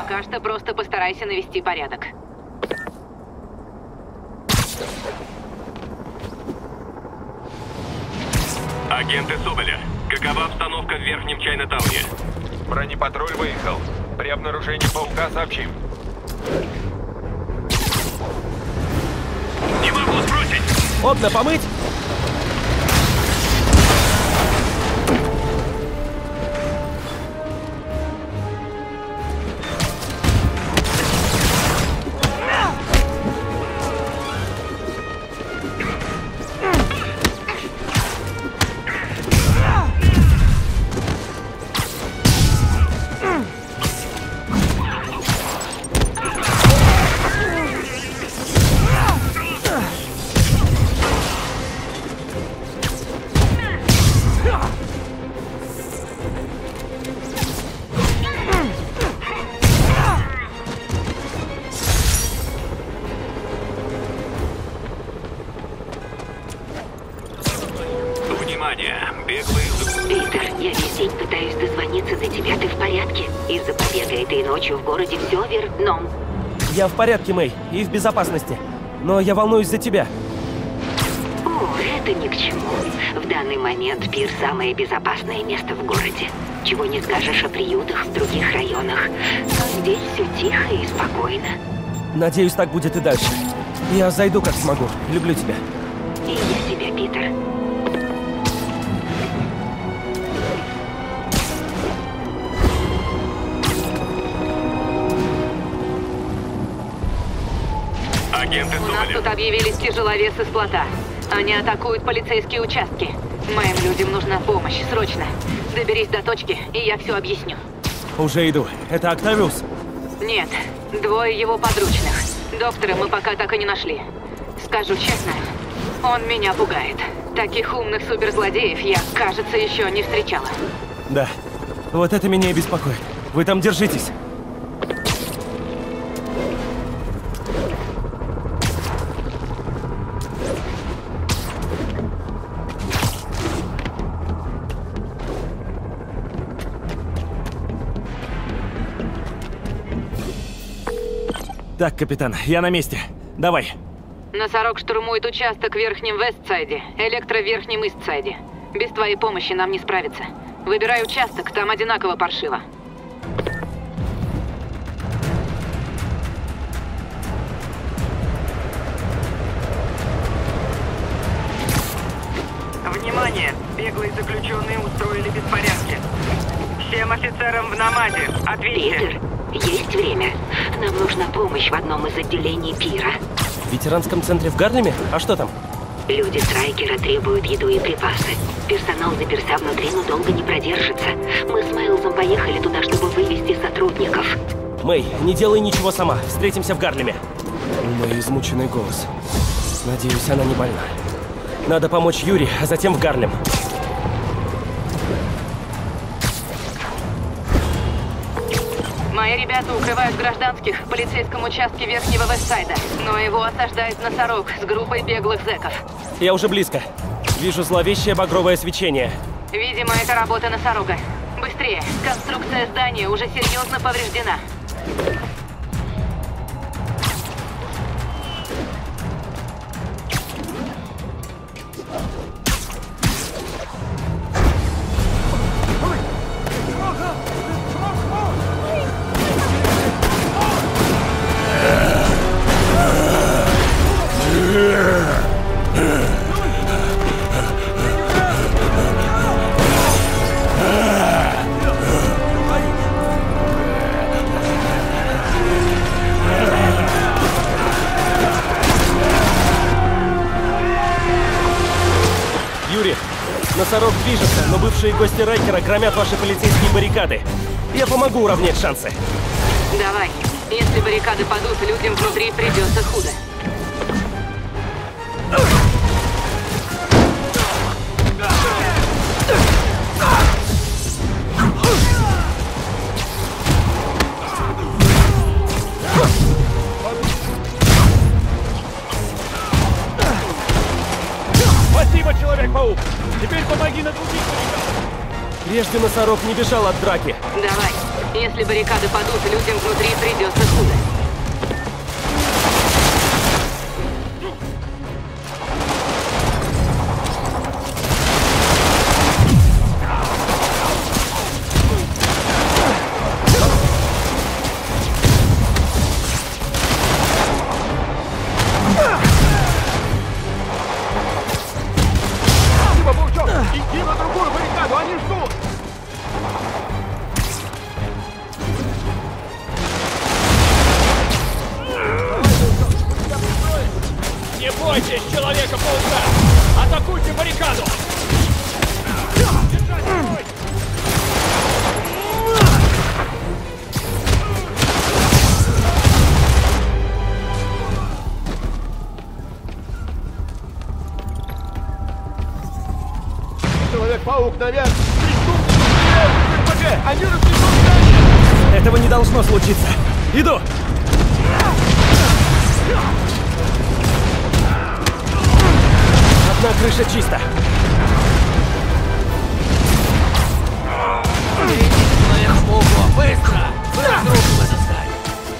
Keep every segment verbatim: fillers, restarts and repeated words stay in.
Пока что просто постарайся навести порядок. Агенты Соболя, какова обстановка в Верхнем Чайна-тауне? Бронепатруль выехал. При обнаружении паука сообщим. Не могу сбросить! Окна помыть? Питер, я весь день пытаюсь дозвониться до тебя. Ты в порядке? Из-за побега этой ночью в городе все вверх дном. Я в порядке, Мэй, и в безопасности. Но я волнуюсь за тебя. О, это ни к чему. В данный момент Пир – самое безопасное место в городе. Чего не скажешь о приютах в других районах. Но здесь все тихо и спокойно. Надеюсь, так будет и дальше. Я зайду, как смогу. Люблю тебя. И я тебя, Питер. Агенты У нас Соболя. тут объявились тяжеловесы с плота. Они атакуют полицейские участки. Моим людям нужна помощь, срочно. Доберись до точки, и я все объясню. Уже иду. Это Октавиус? Нет, двое его подручных. Доктора мы пока так и не нашли. Скажу честно, он меня пугает. Таких умных суперзлодеев я, кажется, еще не встречала. Да. Вот это меня и беспокоит. Вы там держитесь. Так, капитан, я на месте. Давай. Носорог штурмует участок в Верхнем Вестсайде, Электро в Верхнем Истсайде. Без твоей помощи нам не справиться. Выбирай участок, там одинаково паршиво. Внимание! Беглые заключенные устроили беспорядки. Всем офицерам в намаде, ответьте! Питер, есть время. Нам нужна помощь в одном из отделений Пира. В ветеранском центре в Гарлеме? А что там? Люди Страйкера требуют еду и припасы. Персонал заперся внутри, но долго не продержится. Мы с Майлзом поехали туда, чтобы вывести сотрудников. Мэй, не делай ничего сама. Встретимся в Гарлеме. Мой измученный голос. Надеюсь, она не больна. Надо помочь Юре, а затем в Гарлем. Мои ребята укрывают гражданских в полицейском участке Верхнего Вестсайда, но его осаждает носорог с группой беглых зэков. Я уже близко. Вижу зловещее багровое свечение. Видимо, это работа носорога. Быстрее, конструкция здания уже серьезно повреждена. Юрий, носорог движется, но бывшие гости Райкера громят ваши полицейские баррикады. Я помогу уравнять шансы. Давай. Если баррикады падут, людям внутри придется худо. Спасибо, Человек-паук! Теперь помоги на других баррикадах! Прежде носорог не бежал от драки. Давай. Если баррикады падут, людям внутри придется худо. Спасибо, Паучок! Иди на другую баррикаду, они ждут! Не бойтесь Человека-паука! Атакуйте баррикаду! Держать строй! Человек-паук наверх! Преступники! Они разнесут здание! Этого не должно случиться. Иду! Одна крыша чисто. Человек-пауку, быстро! Мы разрушим это здание!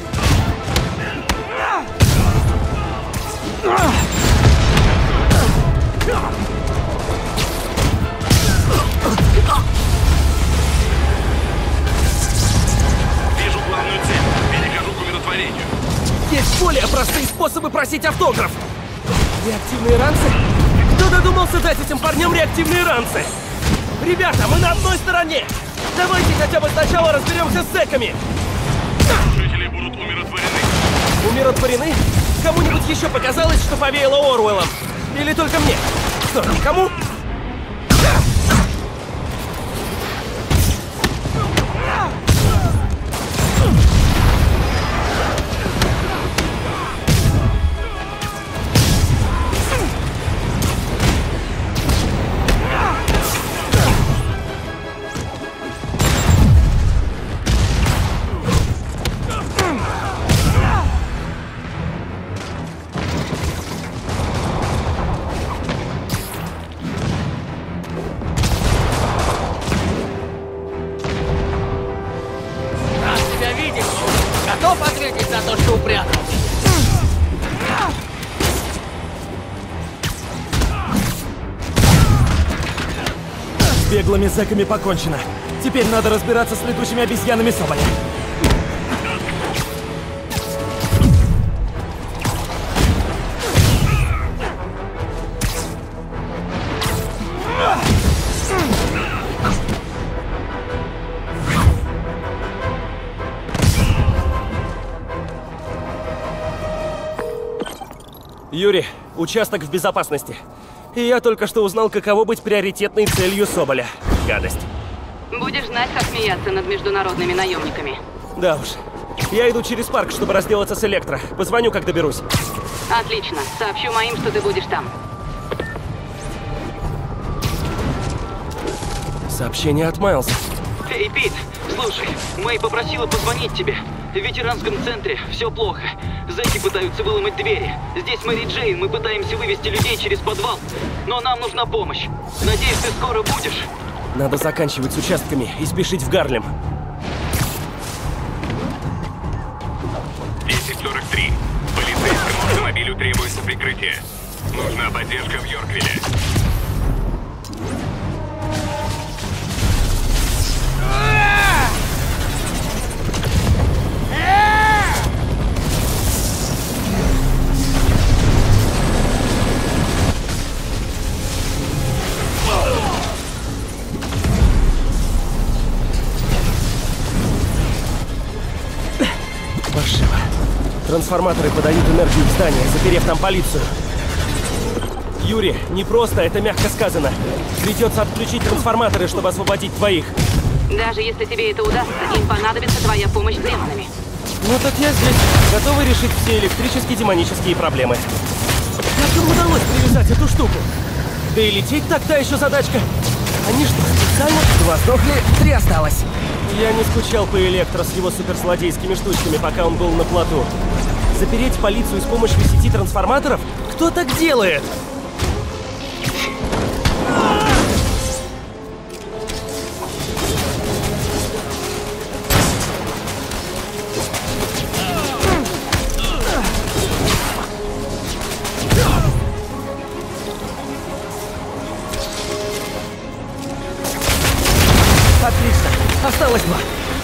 Вижу главную цель. Перехожу к умиротворению. Есть более простые способы просить автограф. Реактивные ранцы? Кто додумался дать этим парням реактивные ранцы? Ребята, мы на одной стороне! Давайте хотя бы сначала разберемся с зэками! Жители будут умиротворены. Умиротворены? Кому-нибудь еще показалось, что повеяло Оруэллом? Или только мне? Что, никому? Рад тебя видеть! Готов ответить за то, что упрятал? С беглыми зэками покончено. Теперь надо разбираться с летучими обезьянами Соболя. Юрий, участок в безопасности. И я только что узнал, каково быть приоритетной целью Соболя. Гадость. Будешь знать, как смеяться над международными наемниками. Да уж. Я иду через парк, чтобы разделаться с Электро. Позвоню, как доберусь. Отлично. Сообщу моим, что ты будешь там. Сообщение от Майлза. Эй, Пит, слушай, Мэй попросила позвонить тебе. В ветеранском центре все плохо. Зэки пытаются выломать двери. Здесь Мэри Джейн, мы пытаемся вывести людей через подвал. Но нам нужна помощь. Надеюсь, ты скоро будешь. Надо заканчивать с участками и спешить в Гарлем. десять сорок три. Полицейскому автомобилю требуется прикрытие. Нужна поддержка в Йорквилле. Паршиво. Трансформаторы подают энергию в здание, заперев там полицию. Юрий, не просто, это мягко сказано. Придется отключить трансформаторы, чтобы освободить твоих. Даже если тебе это удастся, им понадобится твоя помощь с демонами. Ну так я здесь, готовый решить все электрические демонические проблемы. Как им удалось привязать эту штуку? Да и лететь так-то еще задачка. Они что, специально? Два сдохли, три осталось. Я не скучал по Электро с его суперзлодейскими штучками, пока он был на плоту. Запереть полицию с помощью сети трансформаторов? Кто так делает? Осталось два.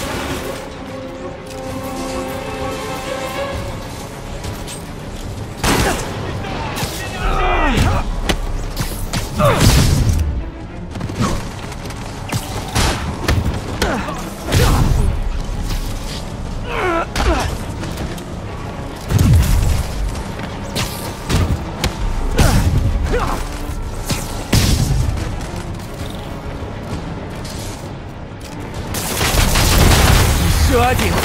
Еще один.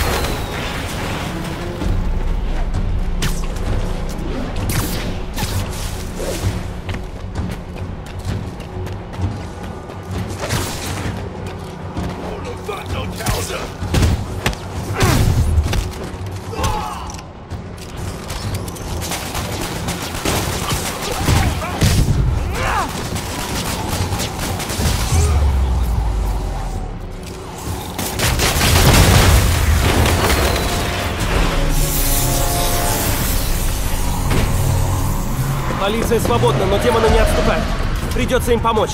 Полиция свободна, но демоны не отступают. Придется им помочь.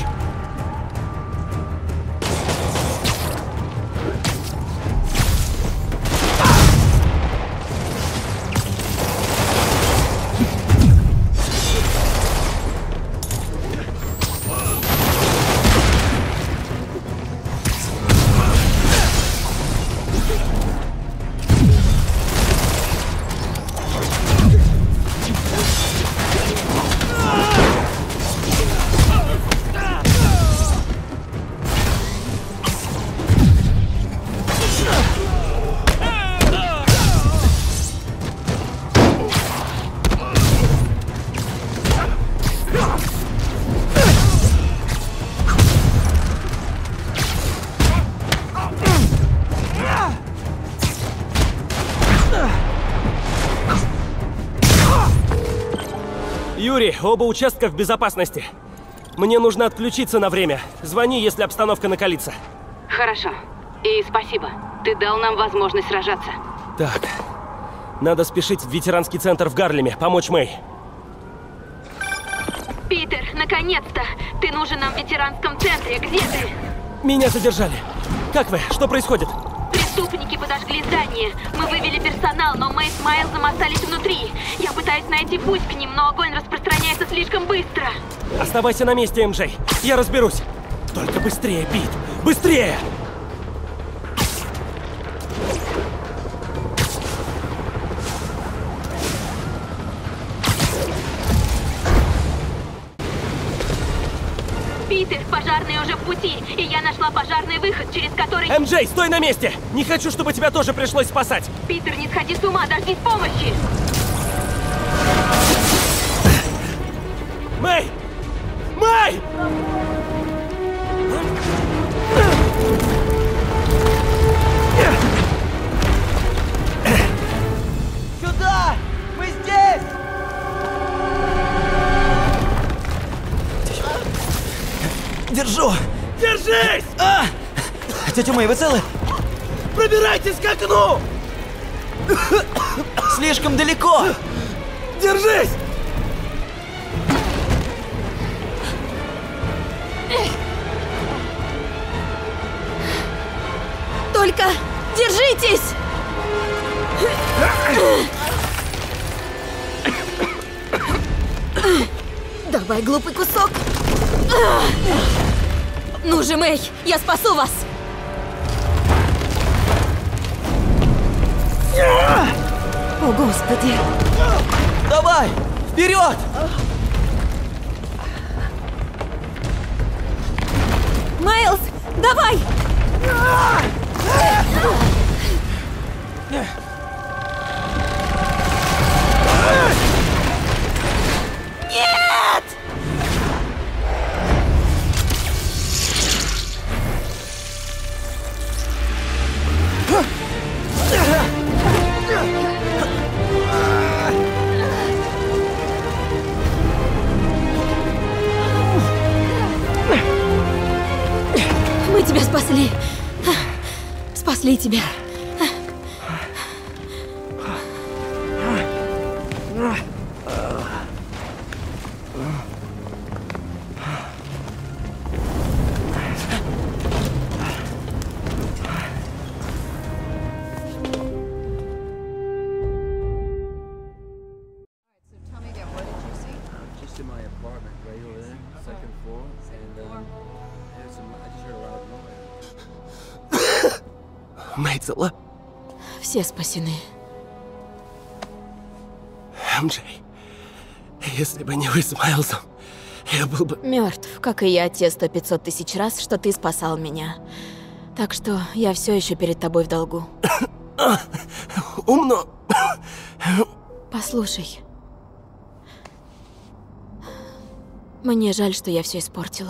Юрий, оба участка в безопасности. Мне нужно отключиться на время. Звони, если обстановка накалится. Хорошо. И спасибо. Ты дал нам возможность сражаться. Так. Надо спешить в ветеранский центр в Гарлеме, помочь Мэй. Питер, наконец-то! Ты нужен нам в ветеранском центре. Где ты? Меня задержали. Как вы? Что происходит? Преступники подожгли здание. Мы вывели персонал, но Мэй с Майлзом остались внутри. Я пытаюсь найти путь к ним, но огонь распространяется слишком быстро. Оставайся на месте, эм джей. Я разберусь. Только быстрее, Пит. Быстрее! Питер, пожарные уже в пути, и я нашла пожарный выход, через который... эм джей, стой на месте! Не хочу, чтобы тебя тоже пришлось спасать! Питер, не сходи с ума, дождись помощи! Мэй! Мэй! Сюда! Мы здесь! Держу! Держись! А! Тетя Мэй, вы целы? Пробирайтесь к окну! Слишком далеко! Держись! Только держитесь! Давай, глупый кусок! Ну же, Мэй, я спасу вас! О, Господи! Давай! Вперед! Майлз, давай! Нет! Мы тебя спасли. Спасли тебя. Мэй цела? Все спасены. эм джей, если бы не вы с Майлзом, я был бы... Мертв, как и я те сто пятьсот тысяч раз, что ты спасал меня. Так что я все еще перед тобой в долгу. Умно. Послушай. Мне жаль, что я все испортила.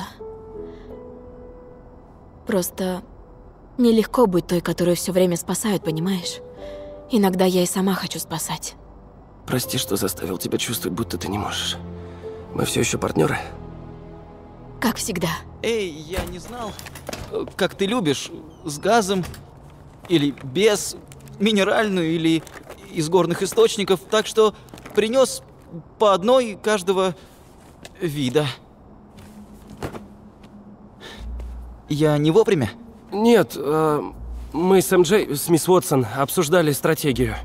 Просто нелегко быть той, которую все время спасают, понимаешь? Иногда я и сама хочу спасать. Прости, что заставил тебя чувствовать, будто ты не можешь. Мы все еще партнеры. Как всегда. Эй, я не знал, как ты любишь, с газом или без, минеральную или из горных источников, так что принес по одной каждого вида. Я не вовремя? Нет, э, мы с эм джей, с мисс Уотсон обсуждали стратегию.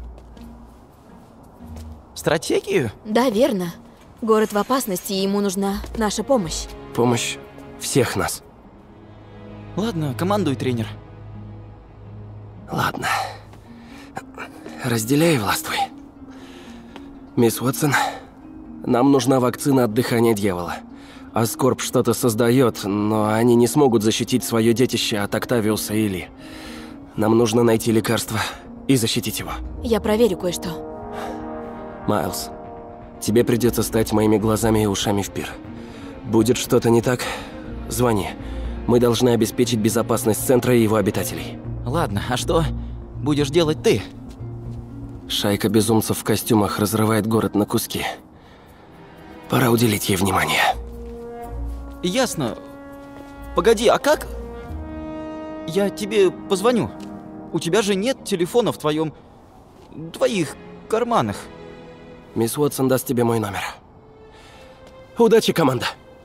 Стратегию? Да, верно. Город в опасности, и ему нужна наша помощь. Помощь всех нас. Ладно, командуй, тренер. Ладно. Разделяй и властвуй. Мисс Уотсон, нам нужна вакцина от дыхания дьявола. Аскорб что-то создает, но они не смогут защитить свое детище от Октавиуса и Ли. Нам нужно найти лекарство и защитить его. Я проверю кое-что. Майлз, тебе придется стать моими глазами и ушами в пир. Будет что-то не так, звони. Мы должны обеспечить безопасность центра и его обитателей. Ладно, а что будешь делать ты? Шайка безумцев в костюмах разрывает город на куски. Пора уделить ей внимание. Ясно. Погоди, а как? Я тебе позвоню. У тебя же нет телефона в твоем... твоих карманах. Мисс Уотсон даст тебе мой номер. Удачи, команда!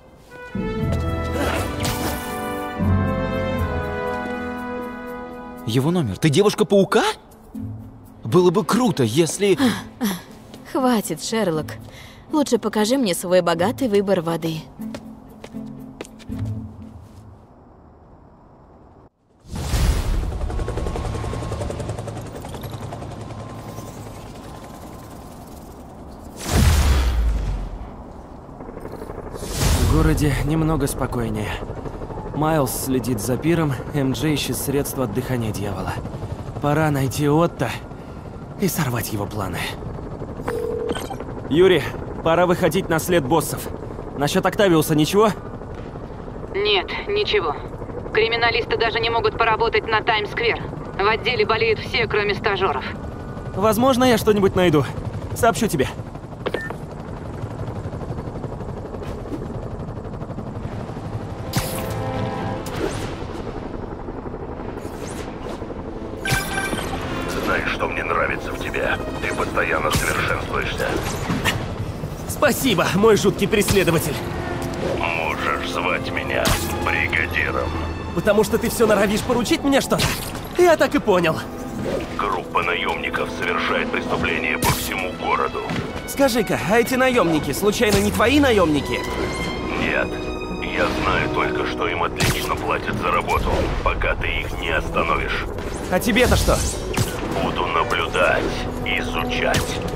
Его номер. Ты девушка-паука? Было бы круто, если... Хватит, Шерлок. Лучше покажи мне свой богатый выбор воды. В городе немного спокойнее. Майлз следит за пиром, эм джей ищет средства от дыхания дьявола. Пора найти Отто и сорвать его планы. Юрий, пора выходить на след боссов. Насчет Октавиуса ничего? Нет, ничего. Криминалисты даже не могут поработать на Таймс-сквер. В отделе болеют все, кроме стажеров. Возможно, я что-нибудь найду. Сообщу тебе. Знаешь, что мне нравится в тебе? Ты постоянно совершенствуешься. Спасибо, мой жуткий преследователь. Можешь звать меня бригадиром. Потому что ты все норовишь поручить мне что-то? Я так и понял. Группа наемников совершает преступления по всему городу. Скажи-ка, а эти наемники, случайно не твои наемники? Нет. Я знаю только, что им отлично платят за работу, пока ты их не остановишь. А тебе-то что? Буду наблюдать, изучать